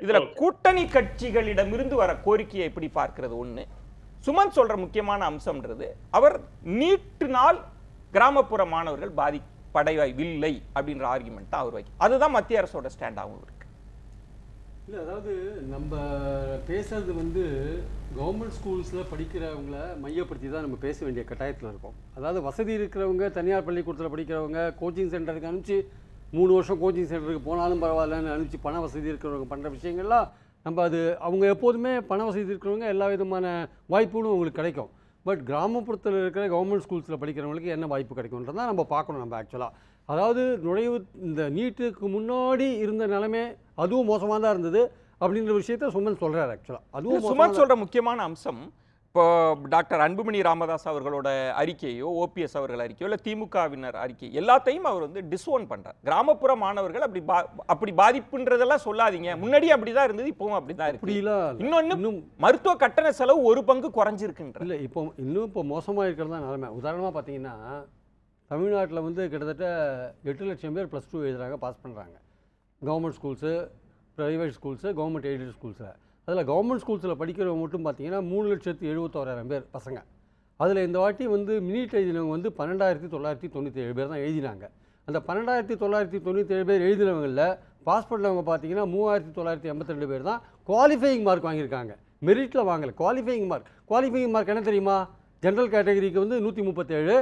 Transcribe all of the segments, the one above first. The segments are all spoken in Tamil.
இதுல கூட்டணி கட்சிகளிடமிருந்து வர கோரிக்கையை எப்படி பார்க்கிறது ஒண்ணு. சுமந்த் சொல்ற முக்கியமான அம்சம்ன்றது அவர் நீட்டினால் கிராமப்புற மாணவர்கள் பாதிப்படையவில்லை அப்படின்ற ஆர்குமெண்ட் தான் அவர் வைக்கும். அதுதான் மத்திய அரசோட ஸ்டாண்டாகவும் இருக்கு. இல்லை, அதாவது நம்ம பேசுறது வந்து கவர்மெண்ட் ஸ்கூல்ஸில் படிக்கிறவங்கள மையப்படுத்தி தான் நம்ம பேச வேண்டிய கட்டாயத்தில் இருக்கோம். அதாவது வசதி இருக்கிறவங்க தனியார் பள்ளிக்கூடத்தில் படிக்கிறவங்க கோச்சிங் சென்டருக்கு அனுப்பிச்சு 3 வருஷம் கோச்சிங் சென்டருக்கு போனாலும் பரவாயில்லன்னு அனுப்பிச்சு பண வசதி இருக்கிறவங்க பண்ணுற விஷயங்கள்லாம் நம்ம அது அவங்க எப்போதுமே பண வசதி இருக்கிறவங்க எல்லா விதமான வாய்ப்புகளும் அவங்களுக்கு கிடைக்கும். பட் கிராமப்புறத்தில் இருக்கிற கவர்மெண்ட் ஸ்கூல்ஸில் படிக்கிறவங்களுக்கு என்ன வாய்ப்பு கிடைக்கும்ன்றதான் நம்ம பார்க்கணும். நம்ம ஆக்சுவலாக அதாவது நுழைவு இந்த நீட்டுக்கு முன்னாடி இருந்த நிலைமை அதுவும் மோசமாக தான் இருந்தது அப்படின்ற விஷயத்த சுமந்த் சொல்கிறார். ஆக்சுவலாக அதுவும் சுமந்த் சொல்கிற முக்கியமான அம்சம் இப்போ டாக்டர் அன்புமணி ராமதாஸ் அவர்களோட அறிக்கையோ ஓபிஎஸ் அவர்கள் அறிக்கையோ இல்லை திமுகவினர் அறிக்கை எல்லாத்தையும் அவர் வந்து டிஸ்ஓன் பண்ணுறார். கிராமப்புற மாணவர்கள் அப்படி பாதிப்புன்றதெல்லாம் சொல்லாதீங்க, முன்னாடியே அப்படிதான் இருந்தது, இப்பவும் அப்படிதான் இருக்கு. இன்னொன்னு மருத்துவ கட்டண செலவு 1 பங்கு குறைஞ்சிருக்குன்ற இல்லை, இப்போ மோசமாக இருக்கிறதா நிலைமை. உதாரணமாக பார்த்தீங்கன்னா தமிழ்நாட்டில் வந்து கிட்டத்தட்ட 8 லட்சம் பேர் +2 எழுதுறாங்க, பாஸ் பண்ணுறாங்க. Government schools, private schools, government aided ஸ்கூல்ஸில். அதில் கவர்மெண்ட் ஸ்கூல்ஸில் படிக்கிறவங்க மட்டும் பார்த்தீங்கன்னா 3,71,000 பேர் பசங்க. அதில் இந்த வாட்டி வந்து மினிட் எழுதினவங்க வந்து 12,997 பேர் தான் எழுதினாங்க. அந்த 12,997 பேர் எழுதினவங்களில் பாஸ் பண்ணவங்க பார்த்தீங்கன்னா 3,982 பேர் தான் குவாலிஃபையிங் மார்க் வாங்கியிருக்காங்க. மெரிட்டில் வாங்கலை, குவாலிஃபையிங் மார்க். குவாலிஃபையிங் மார்க் என்ன தெரியுமா? ஜென்ரல் கேட்டகரிக்கு வந்து 137,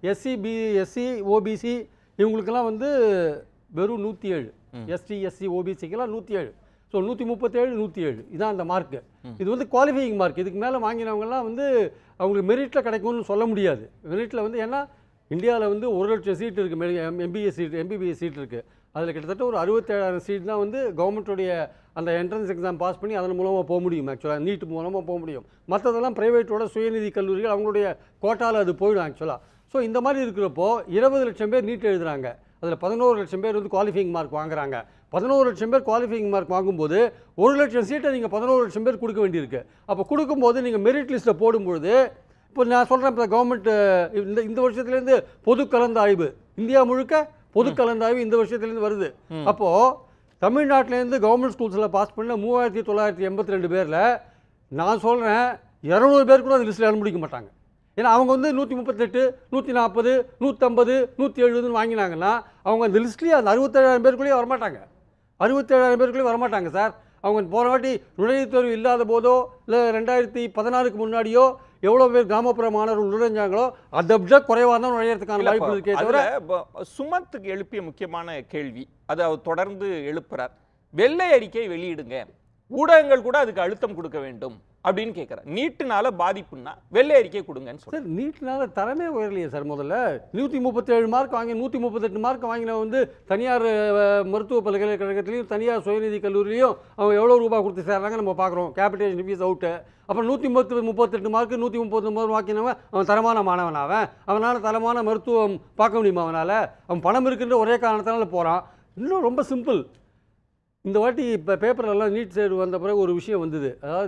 எஸ்சி ஓபிசி இவங்களுக்கெல்லாம் வந்து வெறும் 107, எஸ்சி ஓபிசிக்கெல்லாம் 107. ஸோ 137, 107 இதான் அந்த மார்க்கு. இது வந்து குவாலிஃபையிங் மார்க். இதுக்கு மேலே வாங்கினவங்கலாம் வந்து அவங்களுக்கு மெரிட்டில் கிடைக்கும்னு சொல்ல முடியாது. மெரிட்டில் வந்து ஏன்னா இந்தியாவில் வந்து 1 லட்சம் சீட் இருக்குது, எம்பிபிஎஸ் சீட் இருக்குது. அதில் கிட்டத்தட்ட ஒரு 67,000 சீட் தான் வந்து கவர்மெண்ட்டுடைய அந்த என்ட்ரன்ஸ் எக்ஸாம் பாஸ் பண்ணி அதன் மூலமாக போக முடியும். ஆக்சுவலாக நீட் மூலமாக போக முடியும். மற்றதெல்லாம் ப்ரைவேட்டோட சுயநிதி கல்லூரிகள் அவங்களுடைய கோட்டாவில் அது போயிடும் ஆக்சுவலாக. ஸோ இந்த மாதிரி இருக்கிறப்போ 20 லட்சம் பேர் நீட் எழுதுகிறாங்க. அதில் 11 லட்சம் பேர் வந்து குவாலிஃபையிங் மார்க் வாங்குறாங்க. 11 லட்சம் பேர் குவாலிஃபையிங் மார்க் வாங்கும்போது 1 லட்சம் சீட்டை நீங்கள் 11 லட்சம் பேர் கொடுக்க வேண்டியிருக்கு. அப்போ கொடுக்கும்போது நீங்கள் மெரிட் லிஸ்ட்டில் போடும்பொழுது இப்போ நான் சொல்கிறேன், இப்போ கவர்மெண்ட் இந்த வருஷத்துலேருந்து பொது கலந்தாய்வு இந்தியா முழுக்க பொது கலந்தாய்வு இந்த வருஷத்துலேருந்து வருது. அப்போது தமிழ்நாட்டிலேருந்து கவர்மெண்ட் ஸ்கூல்ஸில் பாஸ் பண்ண 3,982 பேரில் நான் சொல்கிறேன் 200 பேர் கூட அந்த லிஸ்ட்டில் அனுமதிக்க மாட்டாங்க. ஏன்னா அவங்க வந்து 138, 140, 150, 170 வாங்கினாங்கன்னா அவங்க அந்த லிஸ்ட்லேயே அந்த 67,000 பேருக்குள்ளேயே வரமாட்டாங்க. 67,000 பேருக்குள்ளேயே வரமாட்டாங்க சார். அவங்க போன வாட்டி நுழைவுத் தேர்வு இல்லாத போதோ இல்லை 2016க்கு முன்னாடியோ எவ்வளோ பேர் கிராமப்புற மாணவர்கள் நுழைஞ்சாங்களோ அதை விட குறைவாக தான் நுழையிறதுக்கான வாய்ப்பு இருக்கே தவிர. சுமத்துக்கு எழுப்பிய முக்கியமான கேள்வி அது அவர் தொடர்ந்து எழுப்புறார். வெள்ளை அறிக்கை வெளியிடுங்க, ஊடகங்கள் கூட அதுக்கு அழுத்தம் கொடுக்க வேண்டும் அப்படின்னு கேட்குறேன். நீட்டுனால பாதிப்புன்னா வெள்ளை அறிக்கை கொடுங்கன்னு சொல்லி. சார் நீட்டுனால தரமே உயரலையே சார். முதல்ல 137 மார்க் வாங்கி 138 மார்க் வாங்கின வந்து தனியார் மருத்துவ பல்கலைக்கழகத்துலையும் தனியார் சுயநிதி கல்லூரிலையும் அவங்க எவ்வளோ ரூபாய் கொடுத்து சேர்றாங்க நம்ம பார்க்குறோம். Capitation fee out. அப்புறம் 138 மார்க்கு 139 வாக்கினவன் அவன் தரமான மாணவன். அவனால் தரமான மருத்துவம் பார்க்க முடியுமா? அவன் பணம் இருக்குன்ற ஒரே காரணத்தினால போகிறான். இன்னும் ரொம்ப சிம்பிள். இந்த வாட்டி இப்போ பேப்பர்லாம் நீட் தேர்வு வந்த பிறகு ஒரு விஷயம் வந்தது. அதாவது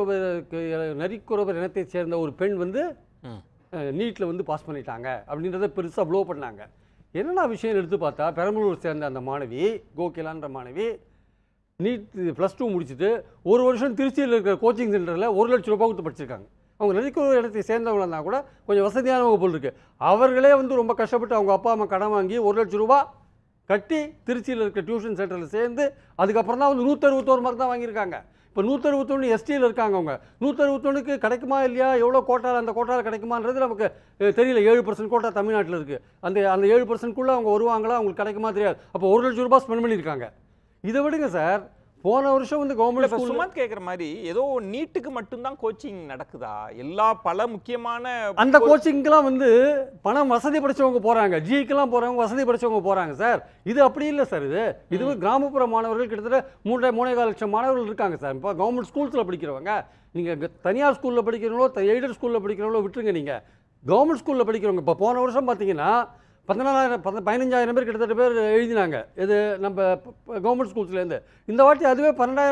நரிக்குறவர் இனத்தை சேர்ந்த ஒரு பெண் வந்து நீட்டில் வந்து பாஸ் பண்ணிட்டாங்க அப்படின்றத பெருசாக ப்ளோ பண்ணாங்க. என்னென்ன விஷயம் எடுத்து பார்த்தா பெரம்பலூர் சேர்ந்த அந்த மாணவி கோகிலான்ற மாணவி நீட் +2 முடிச்சுட்டு 1 வருஷம் திருச்சியில் இருக்கிற கோச்சிங் சென்டரில் 1 லட்சம் ரூபாய் கொடுத்து படிச்சிருக்காங்க. அவங்க நரிக்குறவர் இடத்தை சேர்ந்தவங்க இருந்தால் கூட கொஞ்சம் வசதியானவங்க போல் இருக்குது. அவர்களே வந்து ரொம்ப கஷ்டப்பட்டு அவங்க அப்பா அம்மா கடன் வாங்கி 1 லட்சம் ரூபா கட்டி திருச்சியில் இருக்க டியூஷன் சென்டரில் சேர்ந்து அதுக்கப்புறம் தான் வந்து 161 மார்க் தான் வாங்கியிருக்காங்க. இப்போ 161 எஸ்டியில் இருக்காங்க. அவங்க 161க்கு கிடைக்குமா இல்லையா, எவ்வளோ கோட்டால் அந்த கோட்டால் கிடைக்குமான்றது நமக்கு தெரியல. 7% கோட்டா தமிழ்நாட்டில் இருக்குது. அந்த 7%க்குள்ளே அவங்க வருவாங்களா, அவங்களுக்கு கிடைக்குமா தெரியாது. அப்போ 1 லட்சம் ரூபாய் ஸ்பெண்ட் பண்ணியிருக்காங்க. இதை விடுங்க சார், போன வருஷம் வந்து கவர்மெண்ட் சுமந்த் கேட்குற மாதிரி ஏதோ நீட்டுக்கு மட்டும்தான் கோச்சிங் நடக்குதா? எல்லா பல முக்கியமான அந்த கோச்சிங்கெலாம் வந்து பணம் வசதி படித்தவங்க போகிறாங்க, ஜிக்கெல்லாம் போகிறவங்க வசதி படித்தவங்க போகிறாங்க சார். இது அப்படி இல்லை சார். இது கிராமப்புற மாணவர்கள் கிட்டத்தட்ட 3.5 லட்சம் மாணவர்கள் இருக்காங்க சார். இப்போ கவர்மெண்ட் ஸ்கூல்ஸில் படிக்கிறவங்க, நீங்கள் தனியார் ஸ்கூலில் படிக்கிறவங்களோ எய்டட் ஸ்கூலில் படிக்கிறவங்களோ விட்டுருங்க. நீங்கள் கவர்மெண்ட் ஸ்கூலில் படிக்கிறவங்க இப்போ போன வருஷம் பார்த்தீங்கன்னா 15,000 பேர் கிட்டத்தட்ட பேர் எழுதினாங்க. இது நம்ம கவர்மெண்ட் ஸ்கூல்ஸ்லேருந்து. இந்த வாட்டி அதுவே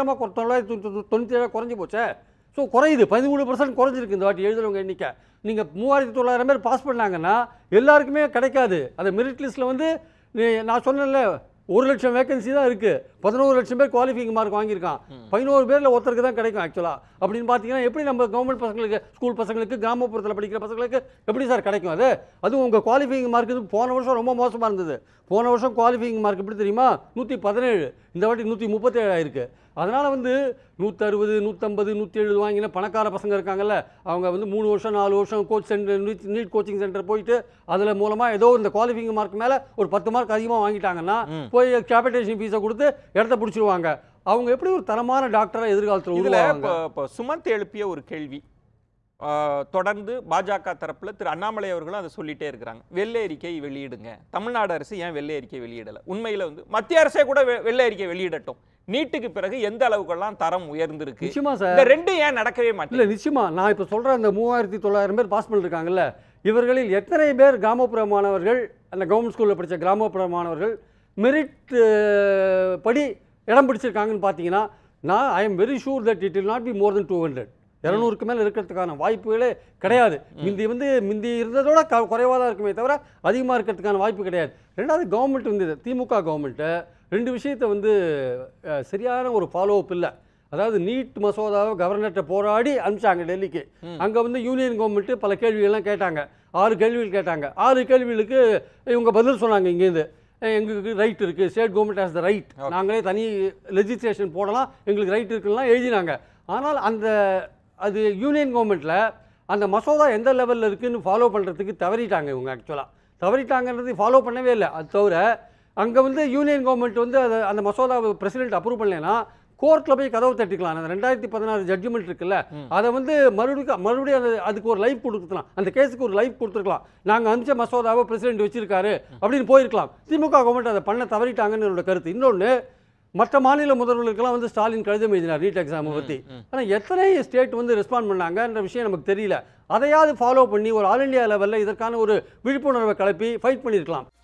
12,997 குறைஞ்சி போச்சே. ஸோ குறையுது, 13% குறைஞ்சிருக்கு இந்த வாட்டி எழுதுறவங்க எண்ணிக்கை. நீங்கள் 3,900 பேர் பாஸ் பண்ணாங்கன்னா எல்லாருக்குமே கிடைக்காது. அந்த மெரிட் லிஸ்ட்டில் வந்து நான் சொன்னேன்ல 1 லட்சம் வேகன்சி தான் இருக்குது. 11 லட்சம் பேர் குவாலிஃபைங் மார்க் வாங்கியிருக்கான். 11 பேரில் ஒருத்தருக்கு தான் கிடைக்கும் ஆக்சுவலாக. அப்படின்னு பார்த்தீங்கன்னா எப்படி நம்ம கவர்மெண்ட் பசங்களுக்கு, ஸ்கூல் பசங்களுக்கு, கிராமப்புறத்தில் படிக்கிற பசங்களுக்கு எப்படி சார் கிடைக்கும் அது? அதுவும் உங்கள் குவாலிஃபைங் மார்க் போன வருஷம் ரொம்ப மோசமாக இருந்தது. போன வருஷம் குவாலிஃபைங் மார்க் எப்படி தெரியுமா? 117. இந்த வாட்டி 137 ஆயிருக்கு. அதனால் 160, 150, 170 வாங்கின பணக்கார பசங்க இருக்காங்கல்ல, அவங்க 3 வருஷம் 4 வருஷம் coach centre, NEET coaching centre போயிட்டு அதில் மூலமாக ஏதோ இந்த குவாலிஃபைங் மார்க் மேலே ஒரு 10 மார்க் அதிகமாக வாங்கிட்டாங்கன்னா போய் கேபிட்டேஷன் ஃபீஸை கொடுத்து இடத்த பிடிச்சிருவாங்க. அவங்க எப்படி ஒரு தரமான டாக்டராக எதிர்காலத்தில் உருவாங்க? இப்போ சுமந்த் எழுப்பிய ஒரு கேள்வி தொடர்ந்து பாஜக தரப்புல திரு அண்ணாமலை அவர்களும் அதை சொல்லிட்டே இருக்கிறாங்க. வெள்ளை அறிக்கை வெளியிடுங்க. தமிழ்நாடு அரசு ஏன் வெள்ளை அறிக்கை வெளியிடல? உண்மையில மத்திய அரசே கூட வெள்ளை அறிக்கை வெளியிடட்டும். நீட்டுக்கு பிறகு எந்த அளவுக்கெல்லாம் தரம் உயர்ந்திருக்கு? நிச்சயமா சார். இந்த ரெண்டு ஏன் நடக்கவே மாட்டேங்குது? இல்லை நிச்சயமா. நான் இப்போ சொல்கிறேன், அந்த 3900 பேர் பாஸ் பண்ணிருக்காங்கல்ல, இவர்களில் எத்தனை பேர் கிராமப்புற மாணவர்கள், அந்த கவர்மெண்ட் ஸ்கூலில் படித்த கிராமப்புற மாணவர்கள் மெரிட் படி இடம் பிடிச்சிருக்காங்கன்னு பார்த்தீங்கன்னா, நான் I am very sure that it will not be more than 200. 200க்கு மேலே இருக்கிறதுக்கான வாய்ப்புகளே கிடையாது. முந்தி இருந்ததோட குறைவாக தான் இருக்குமே தவிர அதிகமாக இருக்கிறதுக்கான வாய்ப்பு கிடையாது. ரெண்டாவது, கவர்மெண்ட் திமுக கவர்மெண்ட்டு 2 விஷயத்தை சரியான ஒரு ஃபாலோ அப் இல்லை. அதாவது நீட் மசோதாவை கவர்னர்கிட்ட போராடி அனுப்பிச்சாங்க டெல்லிக்கு. அங்கே யூனியன் கவர்மெண்ட்டு பல கேள்விகள்லாம் கேட்டாங்க. 6 கேள்விகள் கேட்டாங்க. 6 கேள்விகளுக்கு இவங்க பதில் சொன்னாங்க. இங்கேருந்து எங்களுக்கு ரைட் இருக்குது, state government has the right, நாங்களே தனி லெஜிஸ்லேஷன் போடலாம், எங்களுக்கு ரைட் இருக்குலாம் எழுதினாங்க. ஆனால் அது யூனியன் கவர்மெண்ட்டில் அந்த மசோதா எந்த லெவலில் இருக்குதுன்னு ஃபாலோ பண்ணுறதுக்கு தவறிட்டாங்க. இவங்க ஆக்சுவலாக தவறிட்டாங்கன்றது ஃபாலோ பண்ணவே இல்லை. அது தவிர அங்கே யூனியன் கவர்மெண்ட் அந்த மசோதாவை பிரசிடென்ட் அப்ரூவ் பண்ணலைன்னா கோர்ட்டில் போய் கதவு தட்டிக்கலாம். அந்த 2016 ஜட்ஜ்மெண்ட் இருக்குல்ல, அதை மறுபடியும் அதுக்கு ஒரு லைஃப் கொடுத்துக்கலாம். அந்த கேஸுக்கு ஒரு லைஃப் கொடுத்துருக்கலாம். நாங்கள் அனுப்பிச்ச மசோதாவை பிரசிடென்ட் வச்சிருக்காரு அப்படின்னு போயிருக்கலாம். திமுக கவர்மெண்ட் அதை பண்ண தவறிட்டாங்கன்னு என்னோட கருத்து. இன்னொன்று, மற்ற மாநில முதல்வர்களுக்கெல்லாம் ஸ்டாலின் கடிதம் எழுதினார் நீட் எக்ஸாமை பற்றி. ஆனால் எத்தனை ஸ்டேட் ரெஸ்பாண்ட் பண்ணாங்கன்ற விஷயம் நமக்கு தெரியல. அதையாவது ஃபாலோ பண்ணி ஒரு ஆல் இண்டியா லெவலில் இதற்கான ஒரு விழிப்புணர்வை கிளப்பி ஃபைட் பண்ணியிருக்கலாம்.